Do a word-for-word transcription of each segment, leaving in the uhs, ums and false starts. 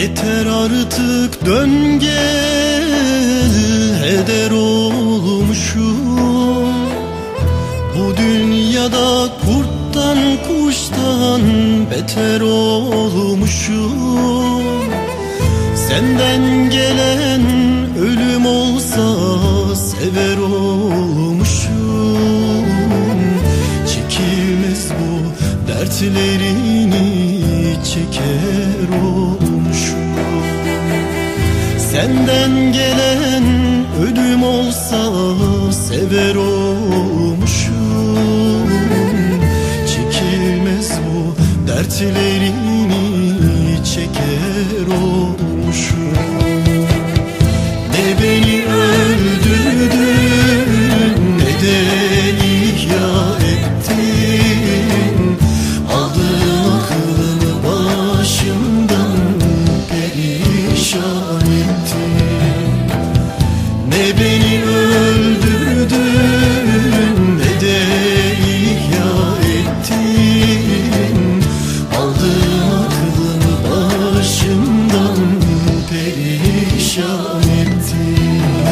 Yeter artık dön gel, heder olmuşum. Bu dünyada kurttan kuştan beter olmuşum. Senden gelen ölüm olsa sever olmuşum. Çekilmez bu dertlerini çeker olmuşum. Senden gelen ölüm olsa sever olmuşum. Çekilmez bu dertlerini çeker olmuşum. Ne beni öldürdün ne de ihya ettin. Aldın aklımı başımdan perişan ettin. Ne beni öldürdün ne de ihya ettin. Aldın aklımı başımdan perişan ettin.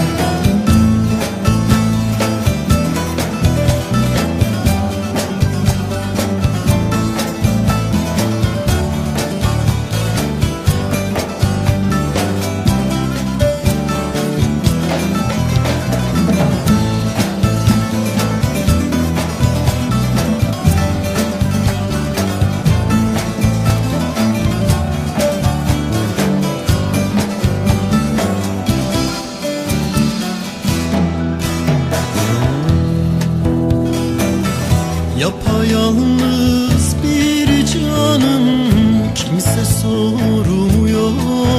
Yapayalnız bir canım, kimse sormuyor.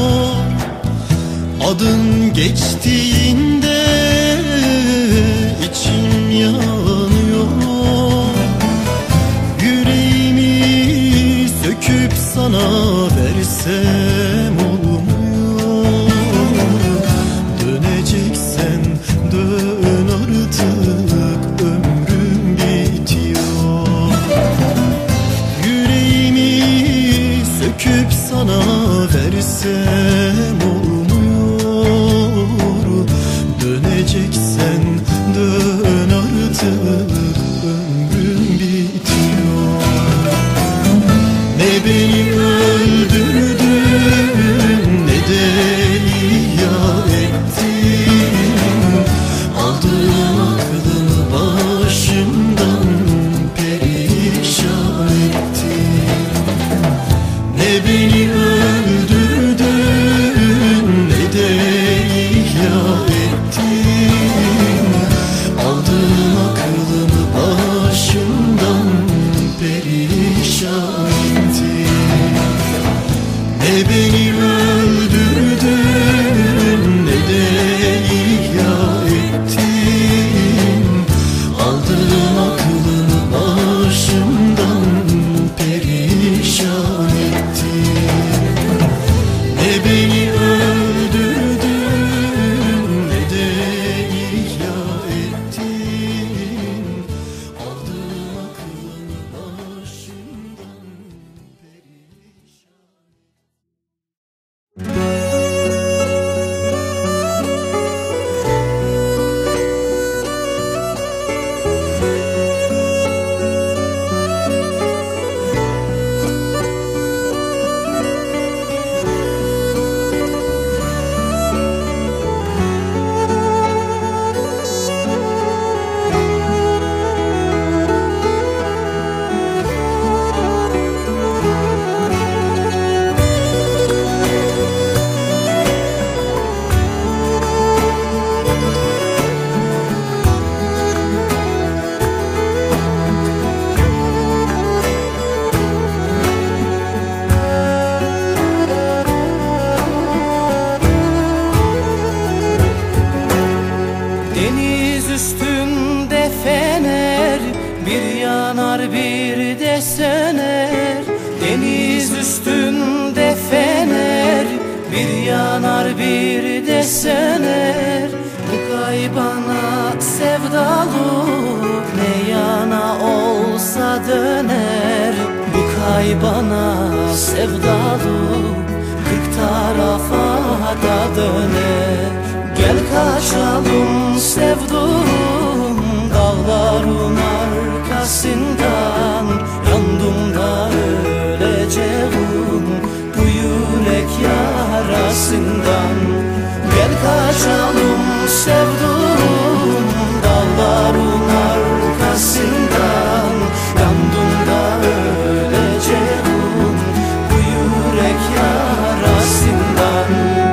Adın geçtiğinde içim yanıyor. Yüreğimi söküp sana versem olmuyor. Döneceksen dön artık, ömrüm bitiyor. Yüreğimi söküp sana versem olmuyor. Döneceksen dön artık, ömrüm bitiyor. Ne beni öldürdün ne de ihya ettin. Aldın aklımı başımdan perişan ettin. Ne beni öldürdün ne de ihya ettin. Aldın aklımı başımdan perişan ettin. Ne beni öldürdün ne de ihya ettin. Aldın aklımı başımdan perişan ettin. Ne beni öldürdün ne de ihya ettin. Aldın aklımı başımdan perişan. Deniz üstünde fener, bir yanar bir de söner. Deniz üstünde fener, bir yanar bir de söner. Bu kaybana sevdalı ne yana olsa döner. Bu kaybana sevdalı kırk tarafa da döner. Gel kaçalım sevduğum dağların arkasından. Yandım da öleceğim bu yürek yarasından. Gel kaçalım sevduğum dağların arkasından. Yandım da öleceğim bu yürek yarasından.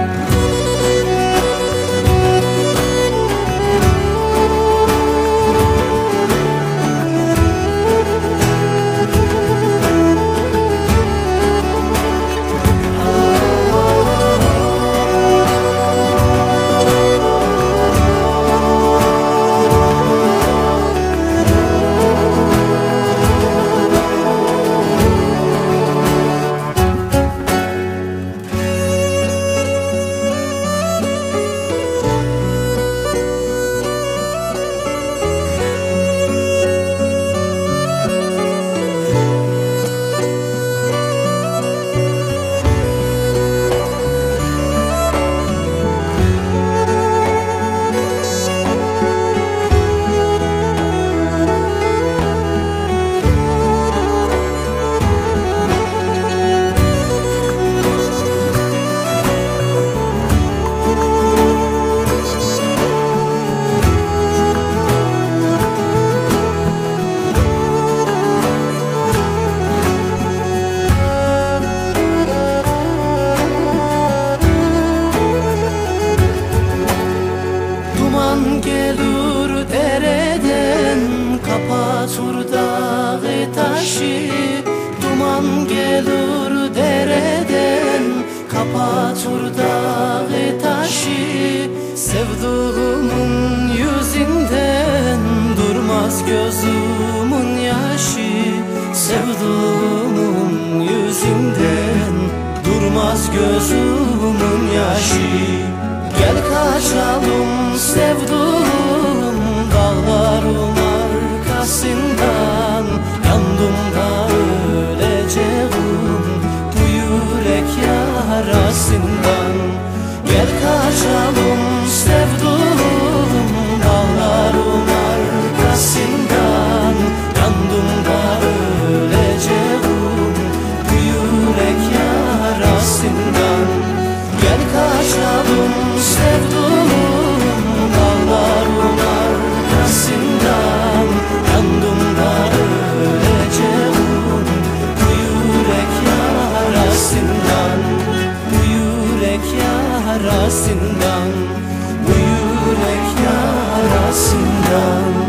Duman gelir dereden, kapatır dağı taşı. Duman gelir dereden, kapatır dağı taşı. Sevduğumun yüzünden durmaz gözümün yaşı. Sevduğumun yüzünden durmaz gözümün yaşı. Gel kaçalım sevduğum dağların arkasından. Yandım da öleceğim bu yürek yarasından. Gel kaçalım sevduğum dağların arkasından. Yandım da öleceğim bu yürek yarasından. Gel kaçalım sevduğum dağların arkasından. Yandım da öleceğim bu yürek yarasından. Bu yürek yarasından. Bu yürek yarasından.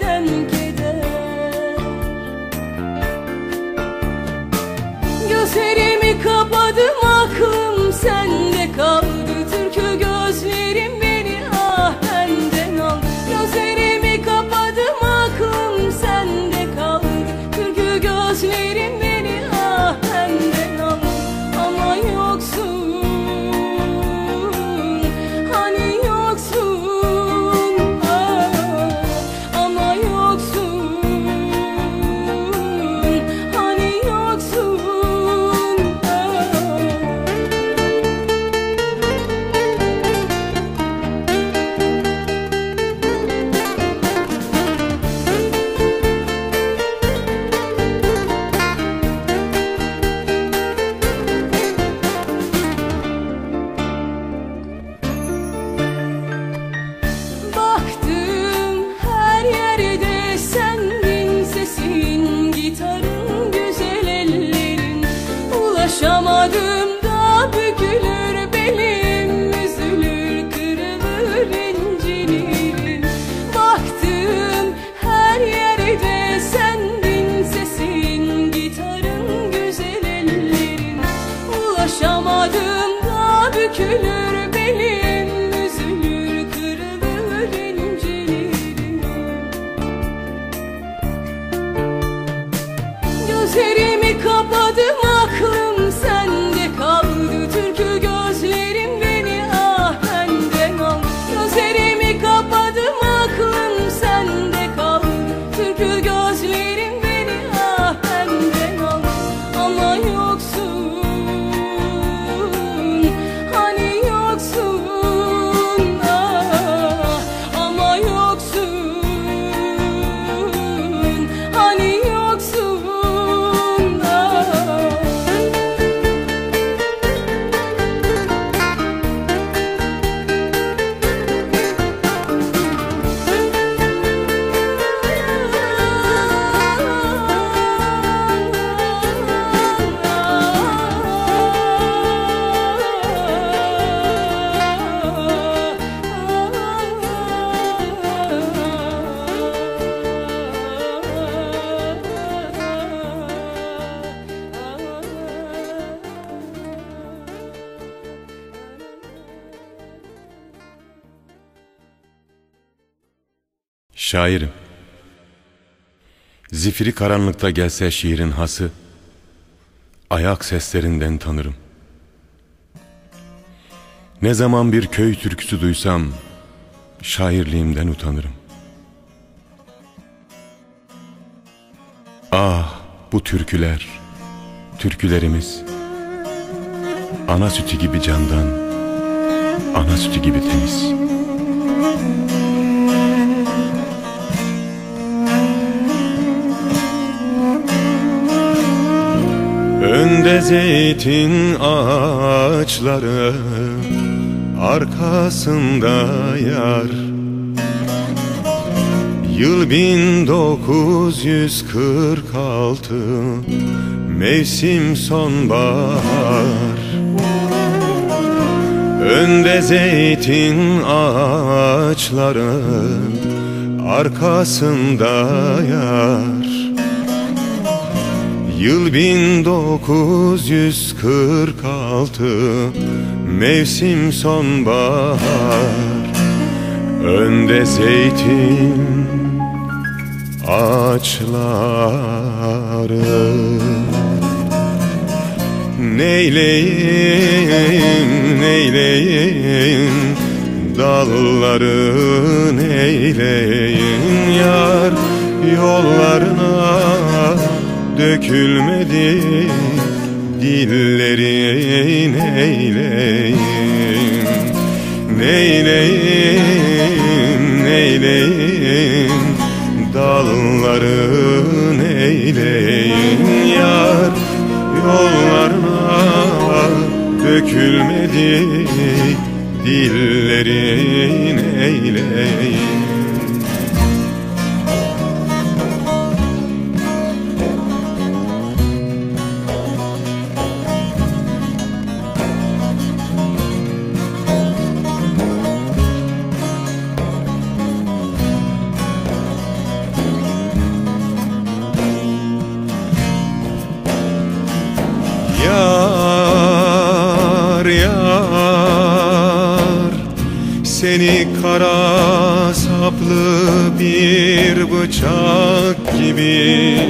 Gözleri Şairim. Zifiri karanlıkta gelse şiirin hası, ayak seslerinden tanırım. Ne zaman bir köy türküsü duysam, şairliğimden utanırım. Ah bu türküler, türkülerimiz, ana sütü gibi candan, ana sütü gibi temiz. Önde zeytin ağaçları, arkasında yar. Yıl bin dokuz yüz kırk altı, mevsim sonbahar. Önde zeytin ağaçları, arkasında yar. Yıl bin dokuz yüz kırk altı, mevsim sonbahar. Önde zeytin ağaçları. Neyleyim, neyleyim, dalları neyleyim yar. Yollarına dökülmedi dillerin, neyleyim, neyleyim, neyleyim, dalları neyleyim yar. Yollarına dökülmedi dillerin, neyleyim. Yar, yar, seni kara saplı bir bıçak gibi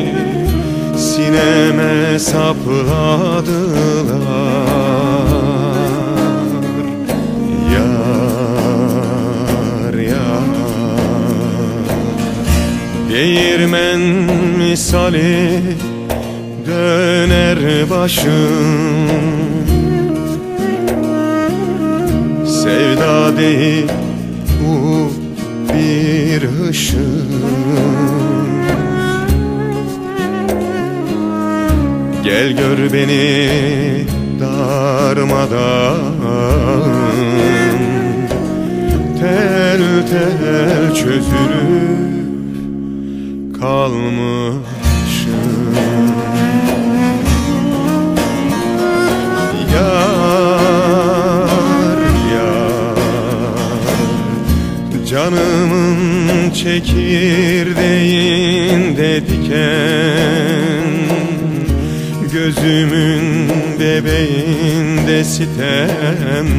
sineme sapladılar. Yar, yar, değirmen misali döner başım. Sevda değil bu bir hışım. Gel gör beni darmadan, tel tel çözülüp kalmışım. Yar, yar, canımın çekirdeğinde diken, gözümün bebeğinde sitem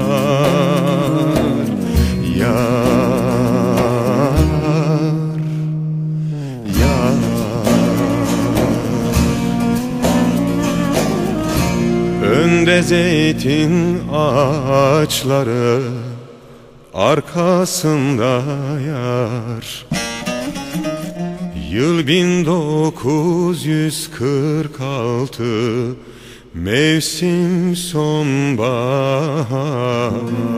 var. Yar, yar, önde zeytin ağaçları, arkasında yar. Yıl bin dokuz yüz kırk altı, mevsim sonbahar.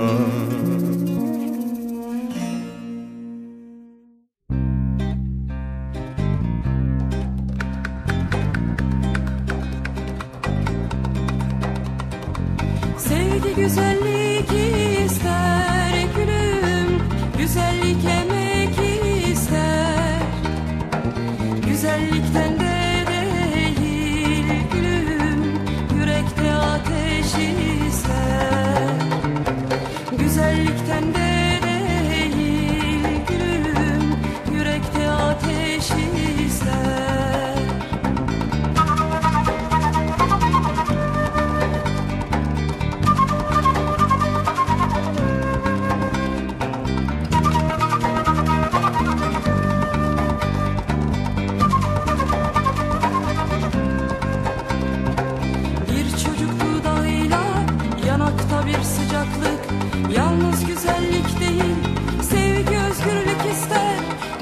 Sevgi güzellik ister gülüm, güzellik emek ister. Güzellikten de değil gülüm, yürekte ateş ister. Güzellikten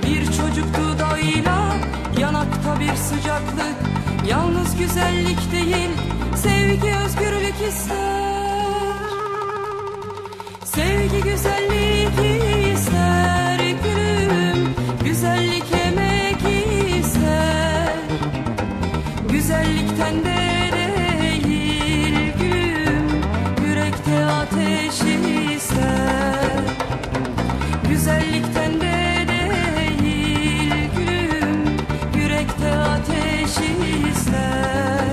Bir çocuk dudağıyla yanakta bir sıcaklık. Yalnız güzellik değil, sevgi özgürlük ister. Sevgi güzellik ister gülüm, güzellik emek ister. Güzellikten de değil gülüm, yürekte ateş ister. Güzellikten de değil gülüm, yürekte ateş ister.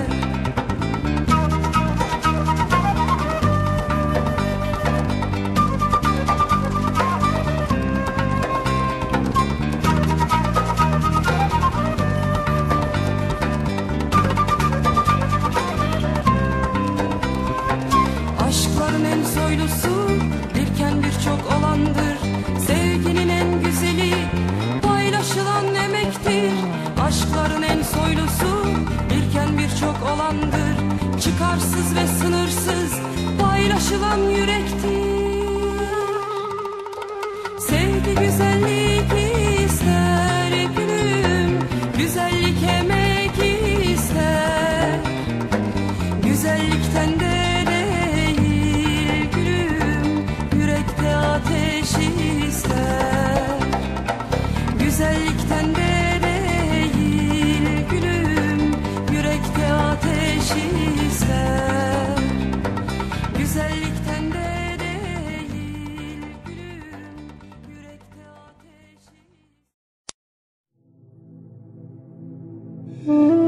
Aşkların en soylusu birken birçok olandır. Sevginin en güzeli paylaşılan emektir. Aşkların en soylusu birken birçok olandır. Çıkarsız ve sınırsız paylaşılan yürektir. Sevgi güzellik ister gülüm, güzellik emek ister. Güzellikten de değil gülüm, yürekte ateş ister. Güzellikten de değil gülüm, yürekte ateş ister. Güzellikten de değil gülüm, yürekte ateş ister.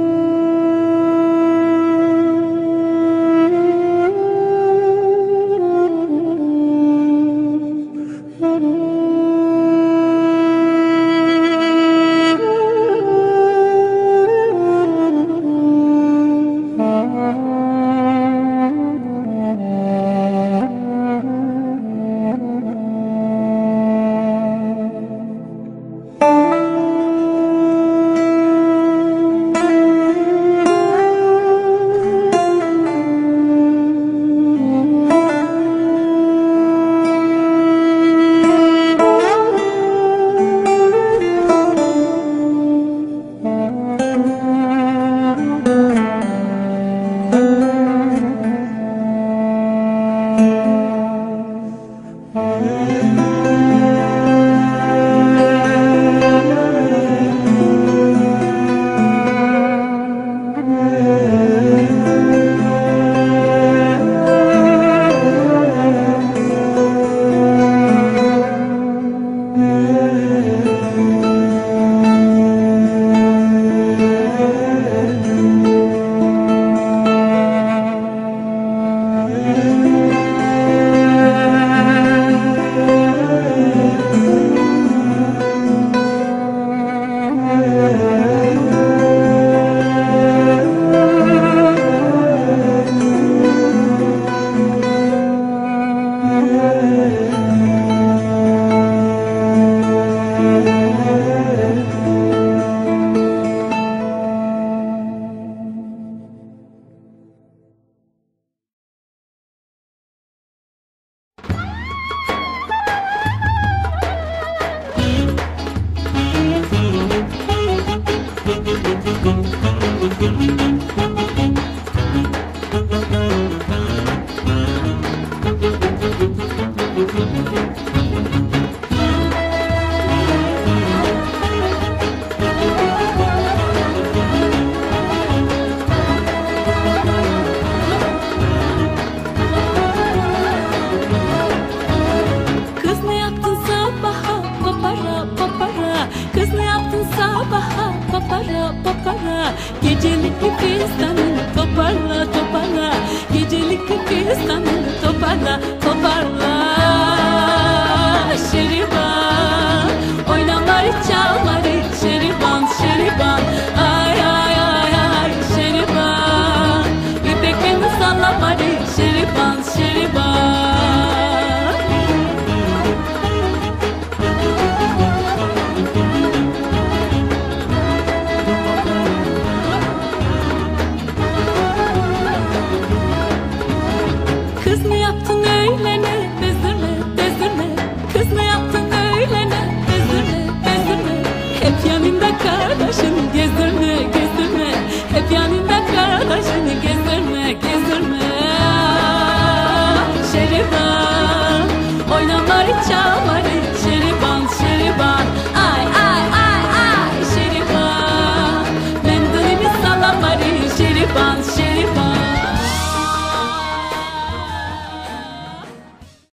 Kız ne yaptın öyle ne? Bezdirme, bezdirme. Kız ne yaptın öyle hep yanında kardeşin